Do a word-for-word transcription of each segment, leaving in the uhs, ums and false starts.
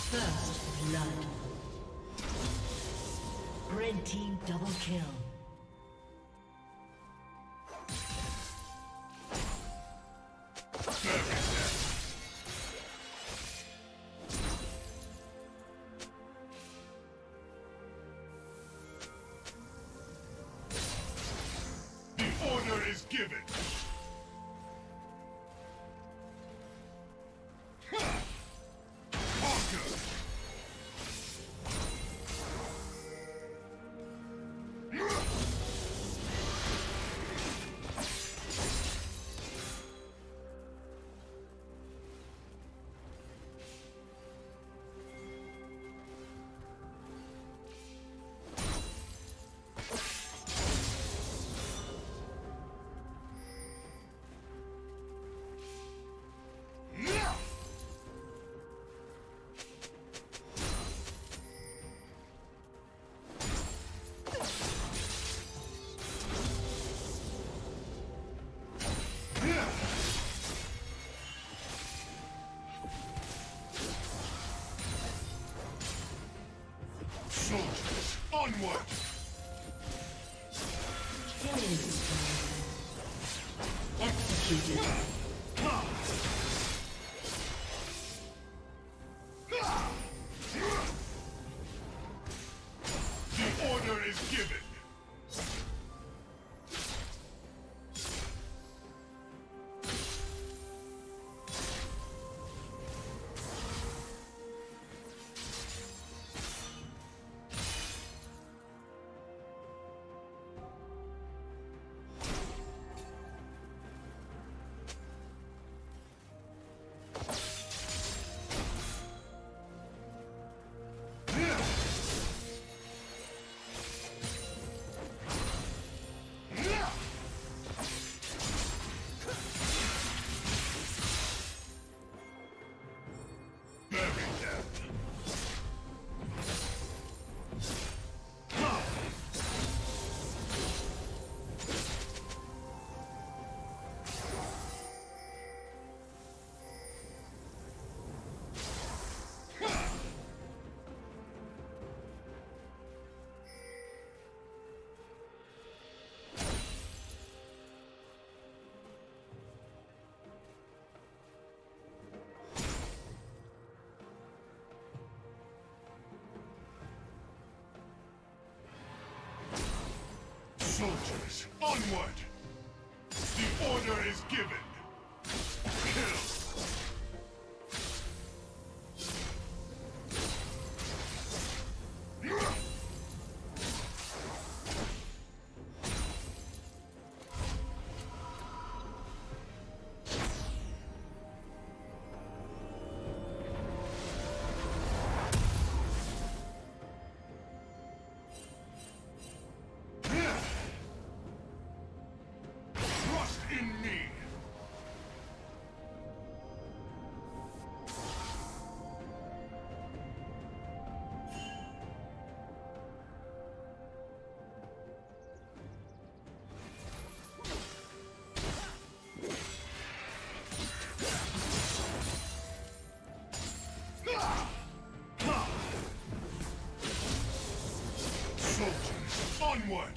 First blood. Red team double kill. The order is given. Soldiers, onward! Killing executed. The order is given. Soldiers, onward! The order is given! Kill! Soldiers, onward!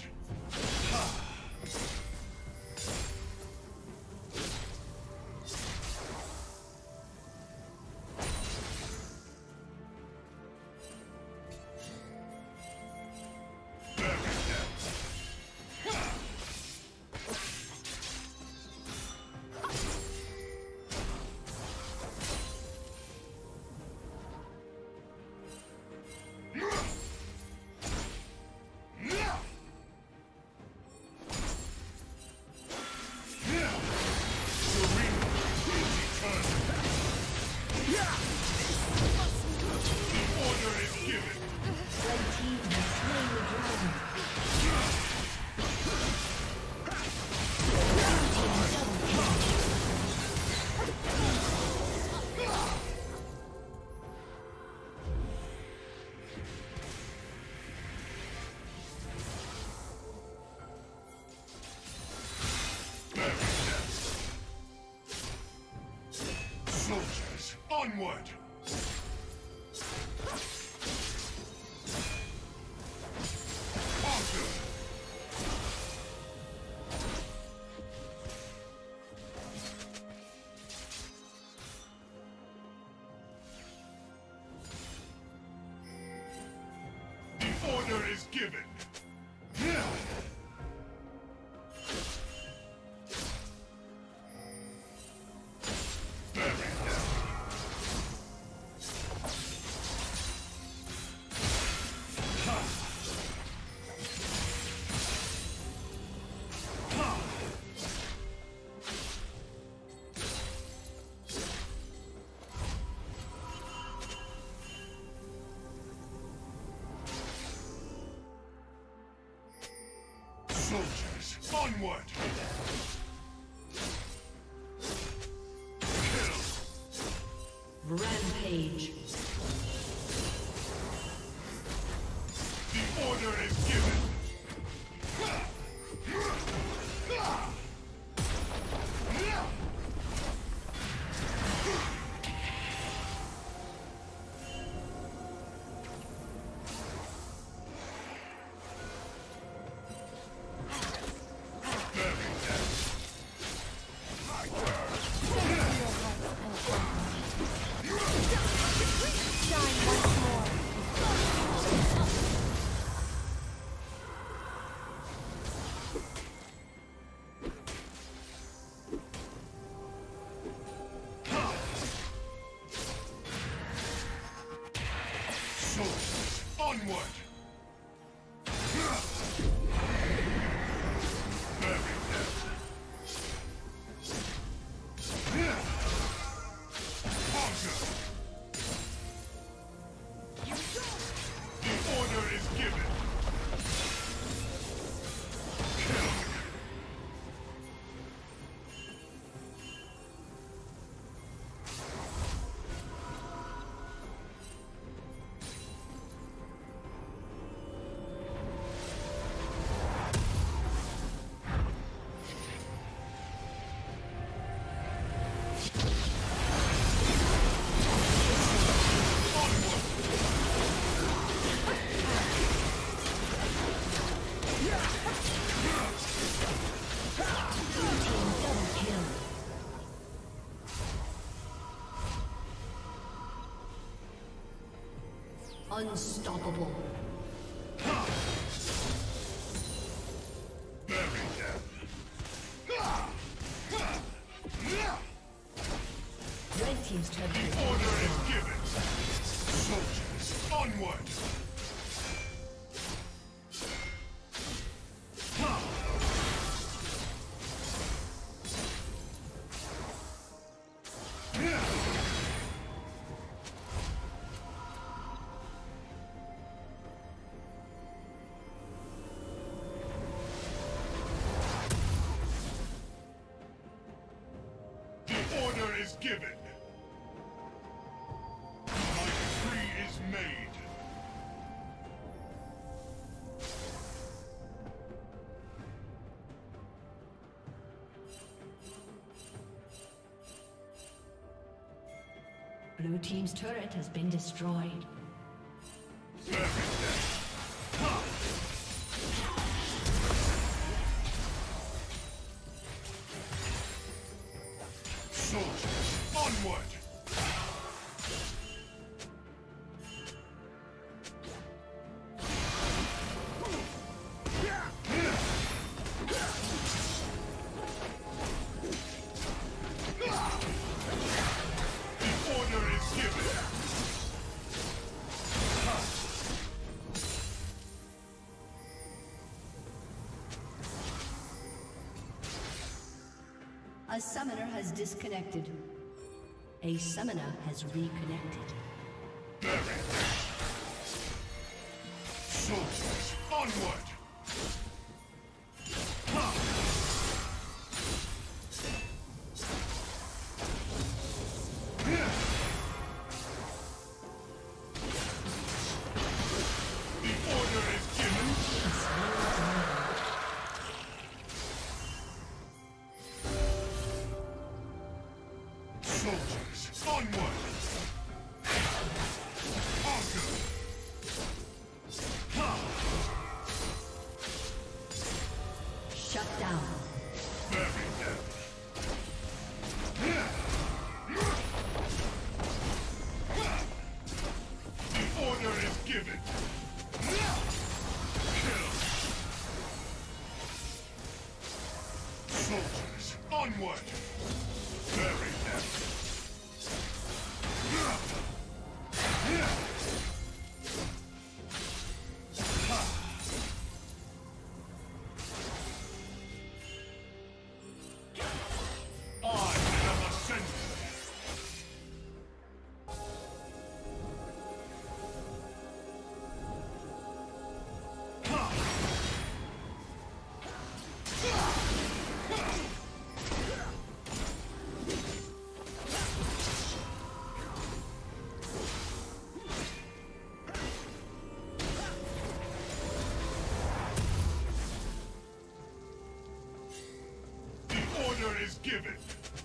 Soldiers, onward! Soldiers, onward! Rampage. The order is given. Soldiers, onward! Bury them. Conquer! The order is given. Kill. Unstoppable. Bury them. Red team's turret has The been order is destroyed. given. Soldiers, onward! The order is given. My decree is made. Blue team's turret has been destroyed. Bury them. Ha! Soldiers, onward! The order is given. A summoner has disconnected. A summoner has reconnected. Bury them. Soldiers, onward! Ha! The order is given. Soldiers, onward! Conquer! Ha! Shut down. Bury them. The order is given. Kill. Soldiers, onward! Bury them. I am ascended. is given.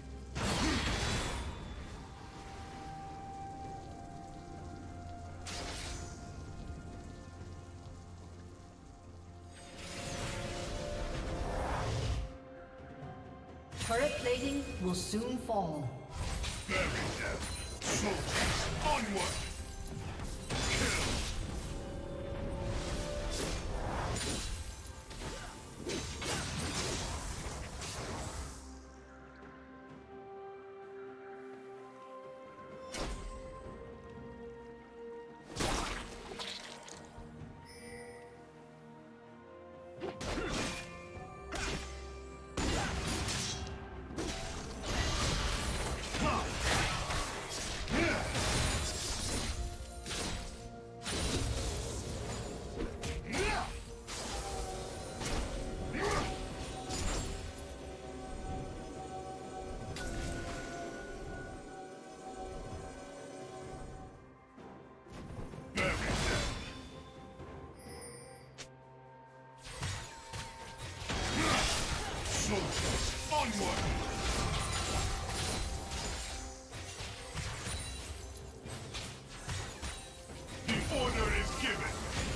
Turret plating will soon fall. Bury them. Soldiers, onward! Kill! Soldiers, onward! The order is given!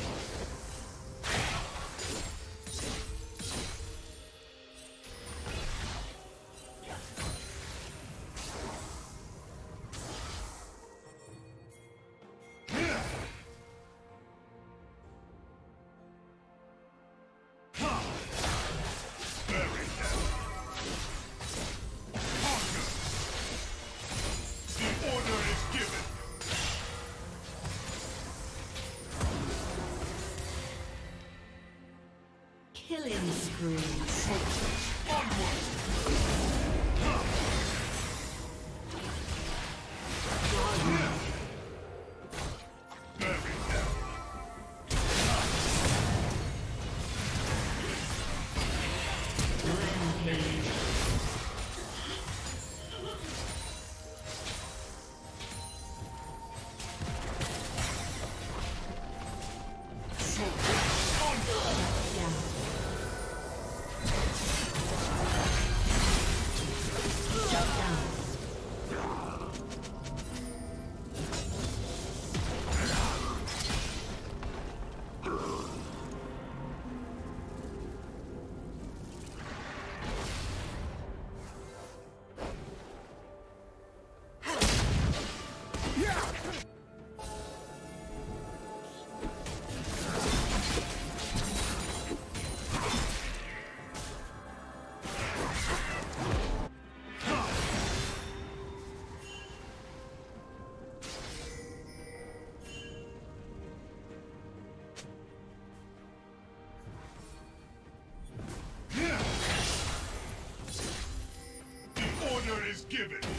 Killing spree. Onward! Bury them. Rampage. Is given. Kill.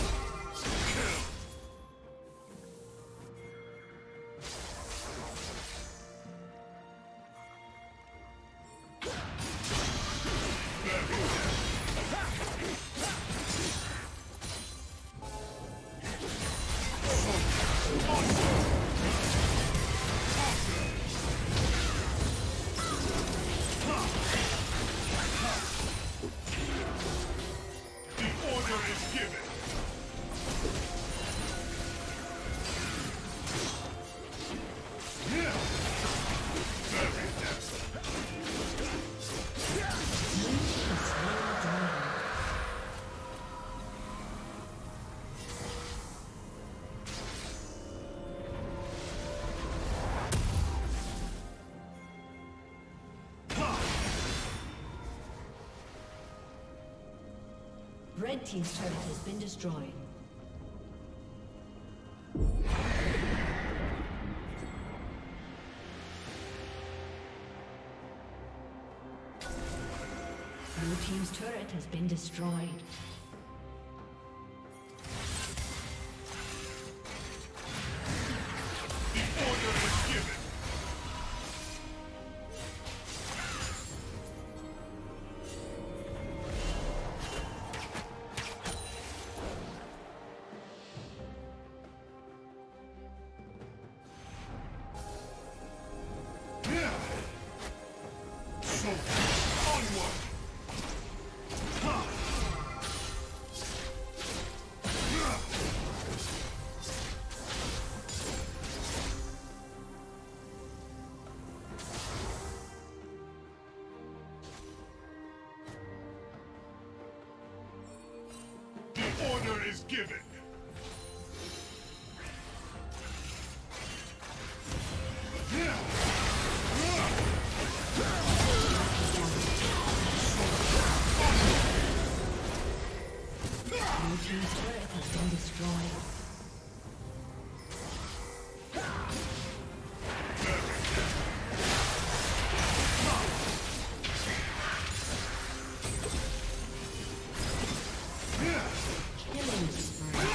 Red team's turret has been destroyed. Blue team's turret has been destroyed. The order is given. Onward! is given. Blue team's turret has been destroyed. Killing spree.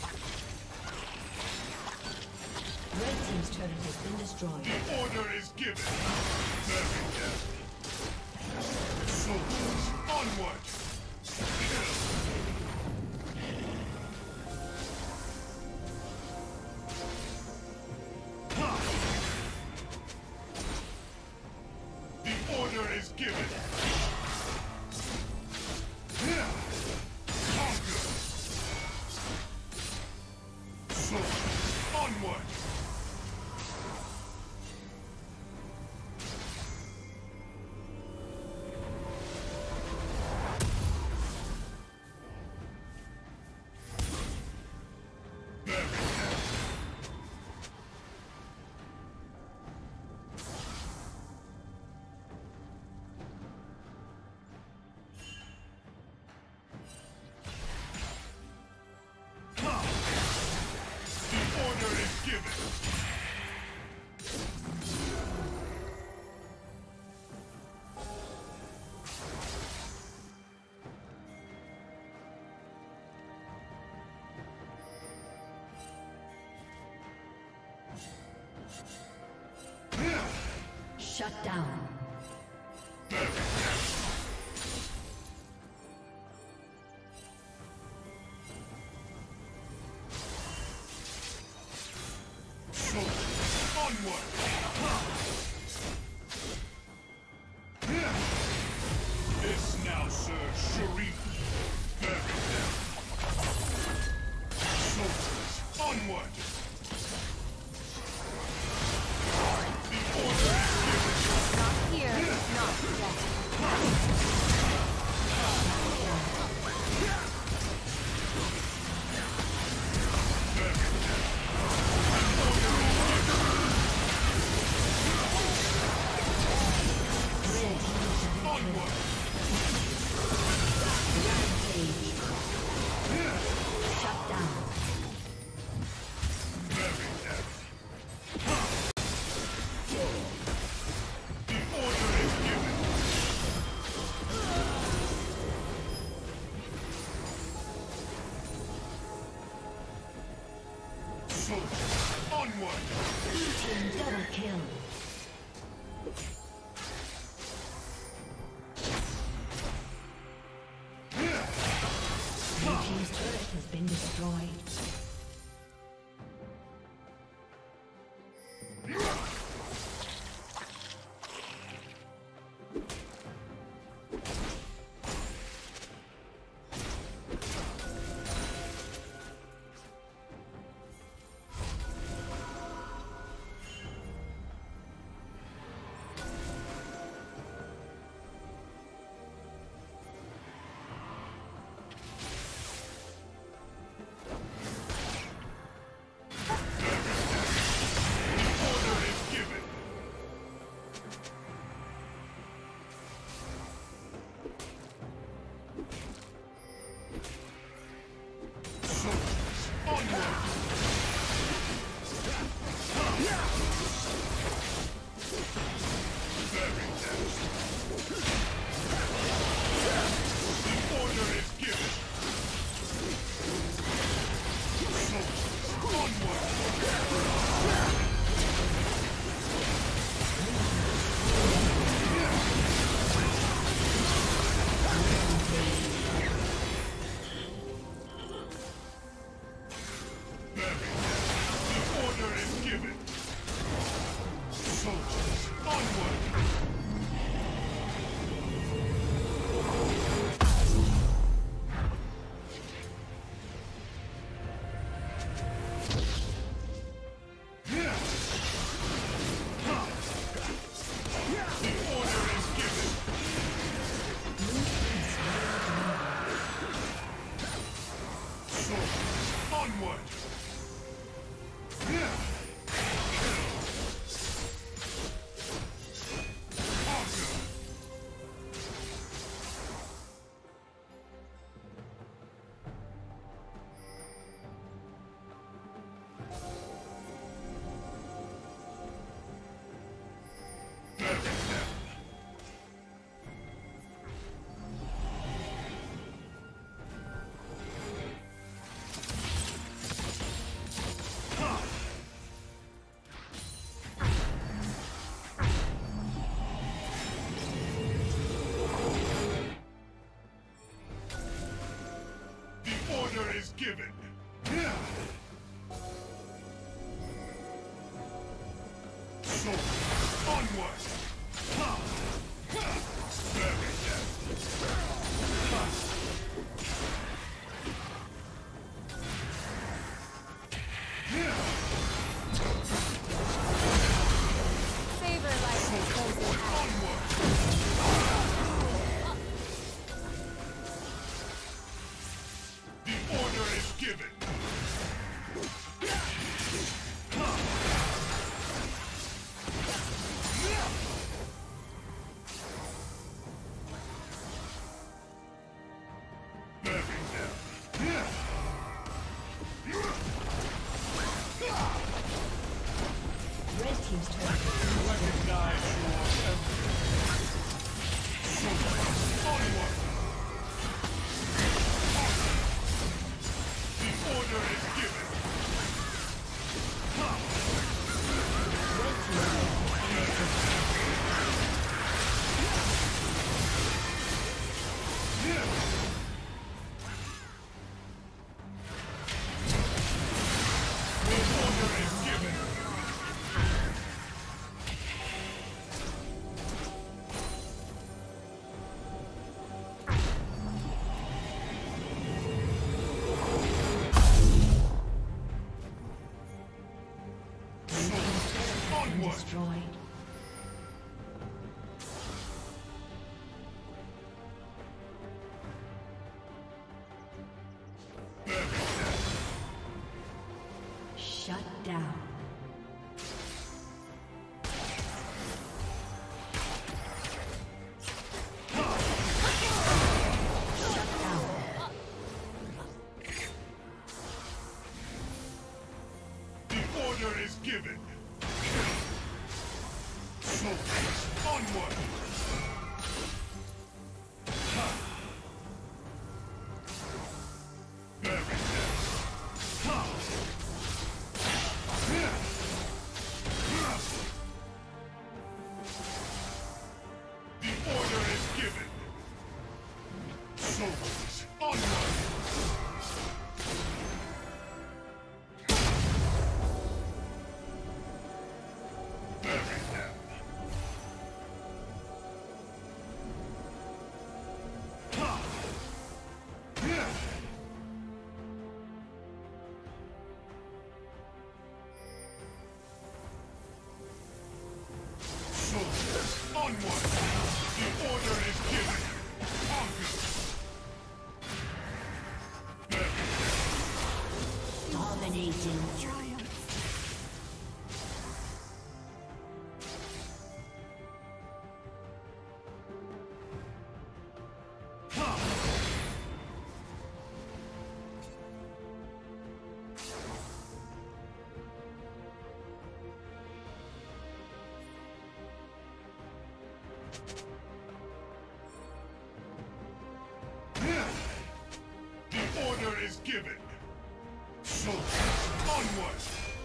Red team's turret has been destroyed. The order is given. Very dead. Soldiers, onward! Kill! The order is given. Conquer! Soldiers, onward! Shut down. Onward! This now serves Sharif. Bury them. Soldiers, onward! The order is given. Not here, not yet. Onward! Blue team double kill. Blue team's turret has been destroyed. Onward! Yeah. Is given. Yeah. So, onward. Ha. Ha. Bury them. Ha. Yeah. Favor life has chosen Onward. The order is given. Red team's turn. Recognize your onward. The order is given. Destroyed. Shut down. The order is given. Soldiers, onward! Ha! Bury them! Ha! Yeah! Ha! The order is given. Soldiers, onward! Soldiers, onward! The order is given! Conquer! Dominating. The order is given! Soldiers, onward!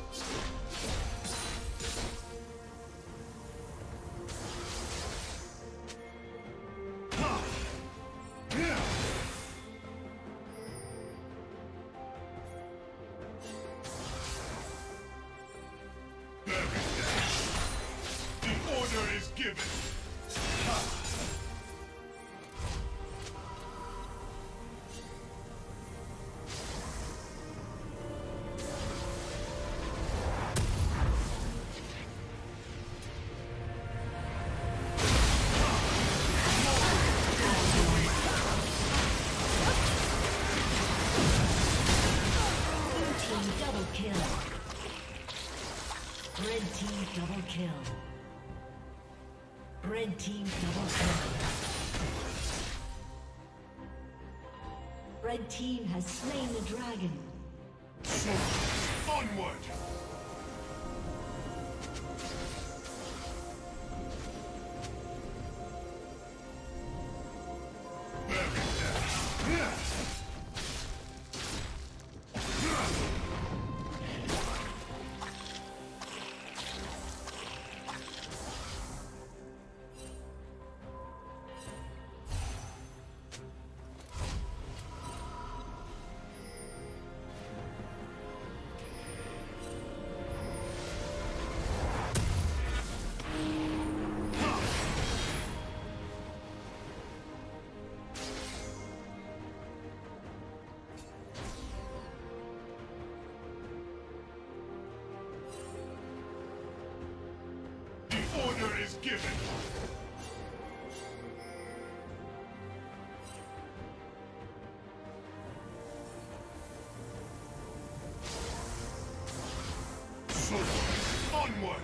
Ha! Yeah! Bury them! The order is given! Ha! team double kill. Red team double kill. Red team has slain the dragon. So, onward! Order is given. So, onward.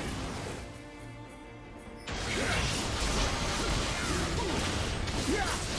Yeah!